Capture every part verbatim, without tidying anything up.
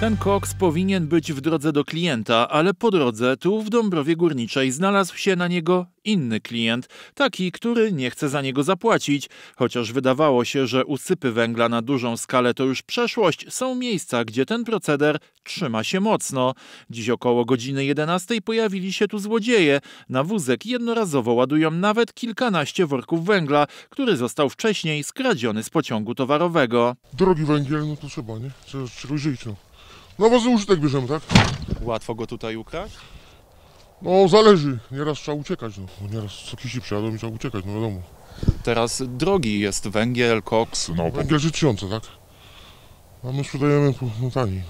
Ten koks powinien być w drodze do klienta, ale po drodze tu w Dąbrowie Górniczej znalazł się na niego inny klient, taki, który nie chce za niego zapłacić. Chociaż wydawało się, że usypy węgla na dużą skalę to już przeszłość, są miejsca, gdzie ten proceder trzyma się mocno. Dziś około godziny jedenastej pojawili się tu złodzieje. Na wózek jednorazowo ładują nawet kilkanaście worków węgla, który został wcześniej skradziony z pociągu towarowego. Drogi węgiel, no to trzeba, nie? Trzeba czegoś żyć, no. Na własny użytek bierzemy, tak? Łatwo go tutaj ukraść? No zależy, nieraz trzeba uciekać, no. Bo nieraz co przyjadą i trzeba uciekać, no wiadomo. Teraz drogi jest węgiel, koks. No, węgiel życzący, tak? A my sprzedajemy no, taniej.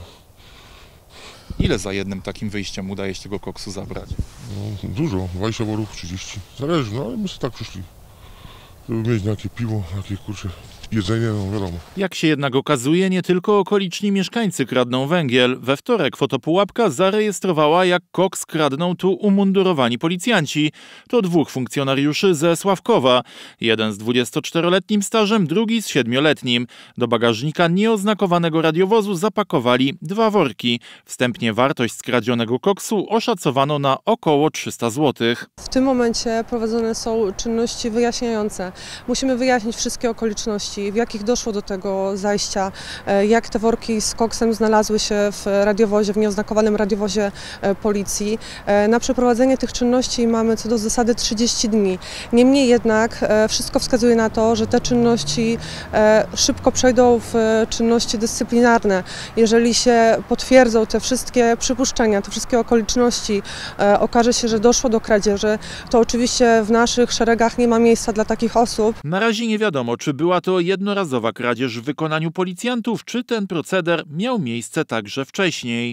Ile za jednym takim wyjściem udaje się tego koksu zabrać? No, dużo, dwadzieścia worów, trzydzieści. Zależy, no ale my sobie tak przyszli. Żeby mieć jakie piwo, jakie kurcze jedzenie, no wiadomo. Jak się jednak okazuje, nie tylko okoliczni mieszkańcy kradną węgiel. We wtorek Fotopułapka zarejestrowała, jak koks kradną tu umundurowani policjanci. To dwóch funkcjonariuszy ze Sławkowa. Jeden z dwudziestoczteroletnim stażem, drugi z siedmioletnim. Do bagażnika nieoznakowanego radiowozu zapakowali dwa worki. Wstępnie wartość skradzionego koksu oszacowano na około trzysta złotych. W tym momencie prowadzone są czynności wyjaśniające. Musimy wyjaśnić wszystkie okoliczności, w jakich doszło do tego zajścia, jak te worki z koksem znalazły się w radiowozie, w nieoznakowanym radiowozie policji. Na przeprowadzenie tych czynności mamy co do zasady trzydzieści dni. Niemniej jednak wszystko wskazuje na to, że te czynności szybko przejdą w czynności dyscyplinarne. Jeżeli się potwierdzą te wszystkie przypuszczenia, te wszystkie okoliczności, okaże się, że doszło do kradzieży, to oczywiście w naszych szeregach nie ma miejsca dla takich osób. Na razie nie wiadomo, czy była to jednorazowa kradzież w wykonaniu policjantów, czy ten proceder miał miejsce także wcześniej.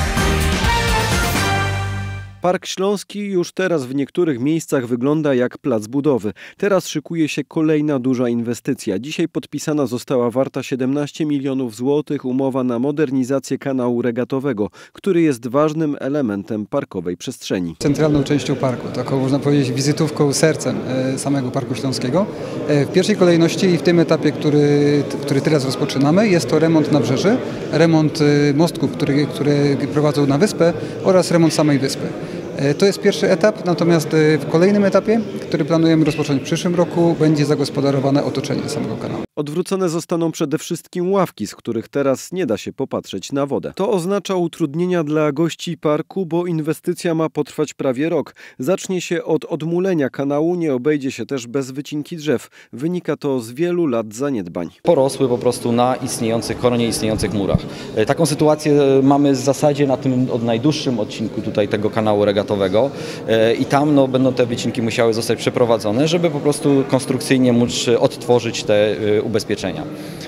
Park Śląski już teraz w niektórych miejscach wygląda jak plac budowy. Teraz szykuje się kolejna duża inwestycja. Dzisiaj podpisana została warta siedemnaście milionów złotych umowa na modernizację kanału regatowego, który jest ważnym elementem parkowej przestrzeni. Centralną częścią parku, taką można powiedzieć wizytówką, sercem samego Parku Śląskiego. W pierwszej kolejności i w tym etapie, który, który teraz rozpoczynamy, jest to remont nabrzeży, remont mostków, które, które prowadzą na wyspę oraz remont samej wyspy. To jest pierwszy etap, natomiast w kolejnym etapie, który planujemy rozpocząć w przyszłym roku, będzie zagospodarowane otoczenie samego kanału. Odwrócone zostaną przede wszystkim ławki, z których teraz nie da się popatrzeć na wodę. To oznacza utrudnienia dla gości parku, bo inwestycja ma potrwać prawie rok. Zacznie się od odmulenia kanału, nie obejdzie się też bez wycinki drzew. Wynika to z wielu lat zaniedbań. Porosły po prostu na istniejących, koronie istniejących murach. Taką sytuację mamy w zasadzie na tym od najdłuższym odcinku tutaj tego kanału regatowego i tam no, będą te wycinki musiały zostać przeprowadzone, żeby po prostu konstrukcyjnie móc odtworzyć te ubezpieczenia.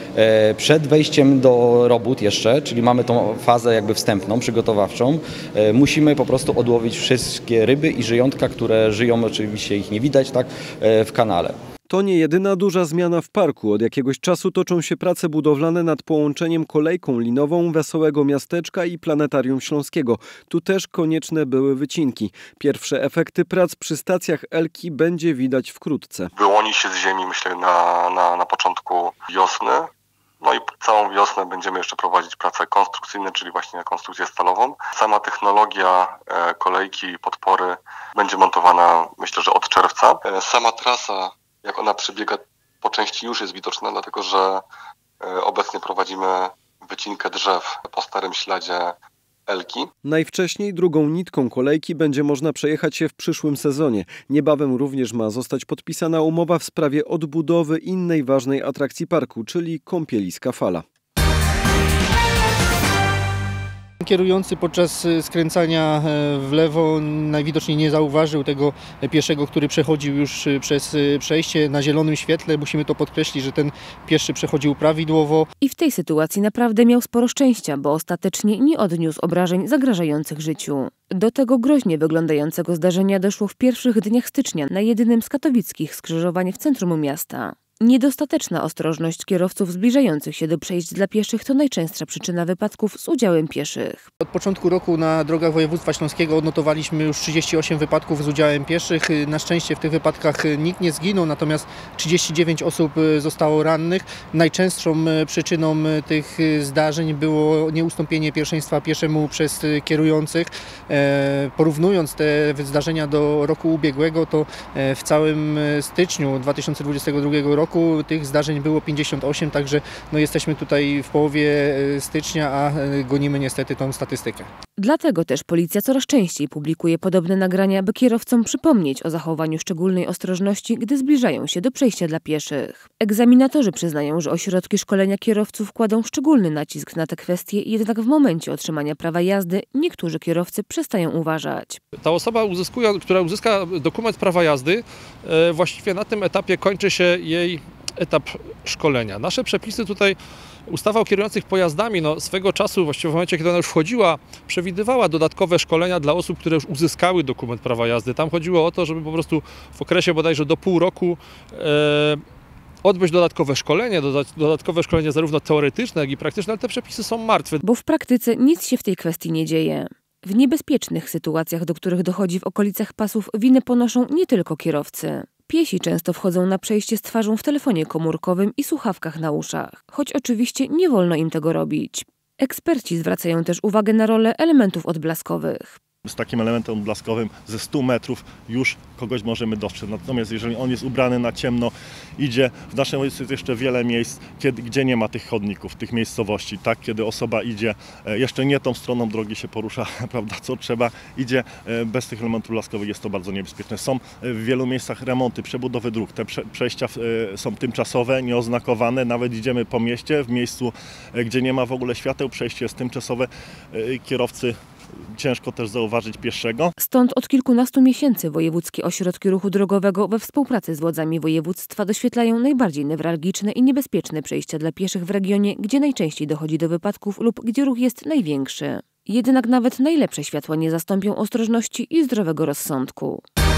Przed wejściem do robót jeszcze, czyli mamy tą fazę jakby wstępną, przygotowawczą, musimy po prostu odłowić wszystkie ryby i żyjątka, które żyją, oczywiście ich nie widać, tak, w kanale. To nie jedyna duża zmiana w parku. Od jakiegoś czasu toczą się prace budowlane nad połączeniem kolejką linową Wesołego Miasteczka i Planetarium Śląskiego. Tu też konieczne były wycinki. Pierwsze efekty prac przy stacjach Elki będzie widać wkrótce. Wyłoni się z ziemi, myślę, na, na, na początku wiosny. No i całą wiosnę będziemy jeszcze prowadzić prace konstrukcyjne, czyli właśnie na konstrukcję stalową. Sama technologia kolejki i podpory będzie montowana, myślę, że od czerwca. Sama trasa, jak ona przebiega, po części już jest widoczna, dlatego że obecnie prowadzimy wycinkę drzew po starym śladzie Elki. Najwcześniej drugą nitką kolejki będzie można przejechać się w przyszłym sezonie. Niebawem również ma zostać podpisana umowa w sprawie odbudowy innej ważnej atrakcji parku, czyli kąpieliska Fala. Kierujący podczas skręcania w lewo najwidoczniej nie zauważył tego pieszego, który przechodził już przez przejście na zielonym świetle. Musimy to podkreślić, że ten pieszy przechodził prawidłowo. I w tej sytuacji naprawdę miał sporo szczęścia, bo ostatecznie nie odniósł obrażeń zagrażających życiu. Do tego groźnie wyglądającego zdarzenia doszło w pierwszych dniach stycznia na jedynym z katowickich skrzyżowań w centrum miasta. Niedostateczna ostrożność kierowców zbliżających się do przejść dla pieszych to najczęstsza przyczyna wypadków z udziałem pieszych. Od początku roku na drogach województwa śląskiego odnotowaliśmy już trzydzieści osiem wypadków z udziałem pieszych. Na szczęście w tych wypadkach nikt nie zginął, natomiast trzydzieści dziewięć osób zostało rannych. Najczęstszą przyczyną tych zdarzeń było nieustąpienie pierwszeństwa pieszemu przez kierujących. Porównując te zdarzenia do roku ubiegłego, to w całym styczniu dwa tysiące dwudziestego drugiego roku tych zdarzeń było pięćdziesiąt osiem, także no jesteśmy tutaj w połowie stycznia, a gonimy niestety tą statystykę. Dlatego też policja coraz częściej publikuje podobne nagrania, by kierowcom przypomnieć o zachowaniu szczególnej ostrożności, gdy zbliżają się do przejścia dla pieszych. Egzaminatorzy przyznają, że ośrodki szkolenia kierowców kładą szczególny nacisk na te kwestie, jednak w momencie otrzymania prawa jazdy niektórzy kierowcy przestają uważać. Ta osoba, uzyskuje, która uzyska dokument prawa jazdy, właściwie na tym etapie kończy się jej etap szkolenia. Nasze przepisy tutaj, ustawa o kierujących pojazdami, no swego czasu, właściwie w momencie, kiedy ona już wchodziła, przewidywała dodatkowe szkolenia dla osób, które już uzyskały dokument prawa jazdy. Tam chodziło o to, żeby po prostu w okresie bodajże do pół roku e, odbyć dodatkowe szkolenie, dodatkowe szkolenie zarówno teoretyczne, jak i praktyczne, ale te przepisy są martwe. Bo w praktyce nic się w tej kwestii nie dzieje. W niebezpiecznych sytuacjach, do których dochodzi w okolicach pasów, winę ponoszą nie tylko kierowcy. Piesi często wchodzą na przejście z twarzą w telefonie komórkowym i słuchawkach na uszach, choć oczywiście nie wolno im tego robić. Eksperci zwracają też uwagę na rolę elementów odblaskowych. Z takim elementem odblaskowym ze stu metrów już kogoś możemy dostrzec. Natomiast jeżeli on jest ubrany na ciemno, idzie, w naszym województwie jest jeszcze wiele miejsc, kiedy, gdzie nie ma tych chodników, tych miejscowości, tak? Kiedy osoba idzie, jeszcze nie tą stroną drogi się porusza, prawda, co trzeba, idzie bez tych elementów odblaskowych, jest to bardzo niebezpieczne. Są w wielu miejscach remonty, przebudowy dróg, te przejścia są tymczasowe, nieoznakowane, nawet idziemy po mieście, w miejscu, gdzie nie ma w ogóle świateł, przejście jest tymczasowe, kierowcy ciężko też zauważyć pieszego. Stąd od kilkunastu miesięcy wojewódzkie ośrodki ruchu drogowego we współpracy z władzami województwa doświetlają najbardziej newralgiczne i niebezpieczne przejścia dla pieszych w regionie, gdzie najczęściej dochodzi do wypadków lub gdzie ruch jest największy. Jednak nawet najlepsze światła nie zastąpią ostrożności i zdrowego rozsądku.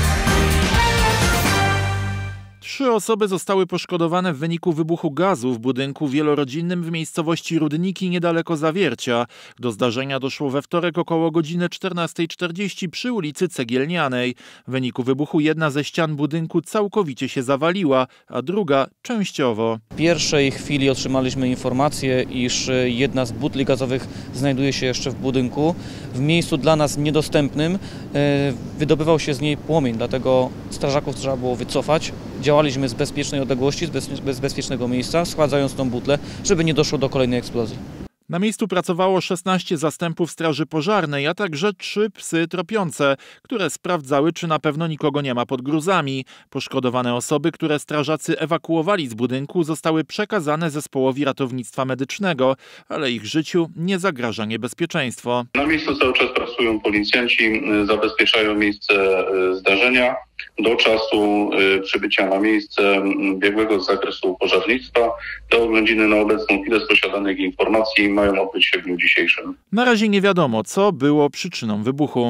Trzy osoby zostały poszkodowane w wyniku wybuchu gazu w budynku wielorodzinnym w miejscowości Rudniki niedaleko Zawiercia. Do zdarzenia doszło we wtorek około godziny czternastej czterdzieści przy ulicy Cegielnianej. W wyniku wybuchu jedna ze ścian budynku całkowicie się zawaliła, a druga częściowo. W pierwszej chwili otrzymaliśmy informację, iż jedna z butli gazowych znajduje się jeszcze w budynku. W miejscu dla nas niedostępnym wydobywał się z niej płomień, dlatego strażaków trzeba było wycofać. Działaliśmy z bezpiecznej odległości, z, bez, z bezpiecznego miejsca, schładzając tą butlę, żeby nie doszło do kolejnej eksplozji. Na miejscu pracowało szesnaście zastępów straży pożarnej, a także trzy psy tropiące, które sprawdzały, czy na pewno nikogo nie ma pod gruzami. Poszkodowane osoby, które strażacy ewakuowali z budynku, zostały przekazane zespołowi ratownictwa medycznego, ale ich życiu nie zagraża niebezpieczeństwo. Na miejscu cały czas pracują policjanci, zabezpieczają miejsce zdarzenia. Do czasu przybycia na miejsce biegłego z zakresu pożarnictwa te oględziny na obecną chwilę z posiadanych informacji mają odbyć się w dniu dzisiejszym. Na razie nie wiadomo, co było przyczyną wybuchu.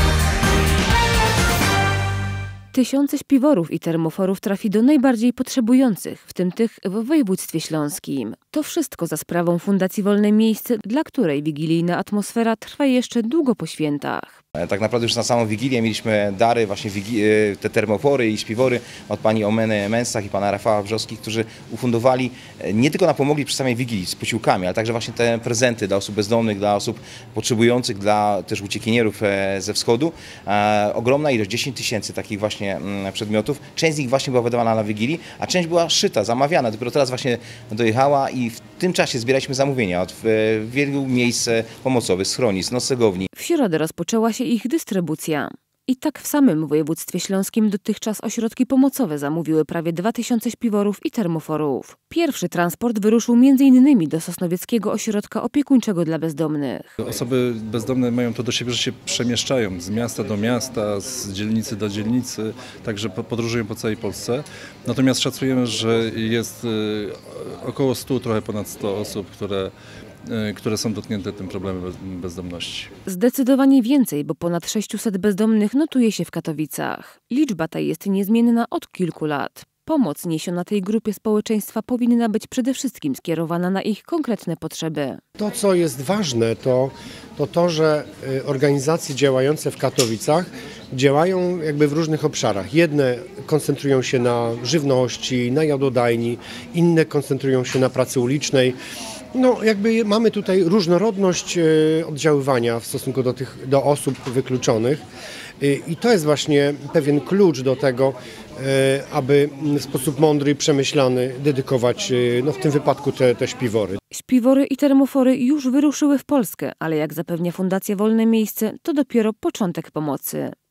Tysiące śpiworów i termoforów trafi do najbardziej potrzebujących, w tym tych w województwie śląskim. To wszystko za sprawą Fundacji Wolne Miejsce, dla której wigilijna atmosfera trwa jeszcze długo po świętach. Tak naprawdę już na samą Wigilię mieliśmy dary, właśnie te termofory i śpiwory od pani Omeny Mensach i pana Rafała Wrzoskich, którzy ufundowali, nie tylko nam pomogli przy samej Wigilii z posiłkami, ale także właśnie te prezenty dla osób bezdomnych, dla osób potrzebujących, dla też uciekinierów ze wschodu. Ogromna ilość, dziesięć tysięcy takich właśnie przedmiotów. Część z nich właśnie była wydawana na Wigilii, a część była szyta, zamawiana. Dopiero teraz właśnie dojechała i w tym czasie zbieraliśmy zamówienia od wielu miejsc pomocowych, schronisk, noclegowni. W środę rozpoczęła się ich dystrybucja. I tak w samym województwie śląskim dotychczas ośrodki pomocowe zamówiły prawie dwa tysiące śpiworów i termoforów. Pierwszy transport wyruszył między innymi do Sosnowieckiego Ośrodka Opiekuńczego dla Bezdomnych. Osoby bezdomne mają to do siebie, że się przemieszczają z miasta do miasta, z dzielnicy do dzielnicy, także podróżują po całej Polsce. Natomiast szacujemy, że jest około stu, trochę ponad stu osób, które które są dotknięte tym problemem bezdomności. Zdecydowanie więcej, bo ponad sześciuset bezdomnych notuje się w Katowicach. Liczba ta jest niezmienna od kilku lat. Pomoc niesiona tej grupie społeczeństwa powinna być przede wszystkim skierowana na ich konkretne potrzeby. To, co jest ważne, to to, to że organizacje działające w Katowicach działają jakby w różnych obszarach. Jedne koncentrują się na żywności, na jadłodajni, inne koncentrują się na pracy ulicznej. No, jakby mamy tutaj różnorodność oddziaływania w stosunku do tych, do osób wykluczonych i to jest właśnie pewien klucz do tego, aby w sposób mądry i przemyślany dedykować, no w tym wypadku te, te śpiwory. Śpiwory i termofory już wyruszyły w Polskę, ale jak zapewnia Fundacja Wolne Miejsce, to dopiero początek pomocy.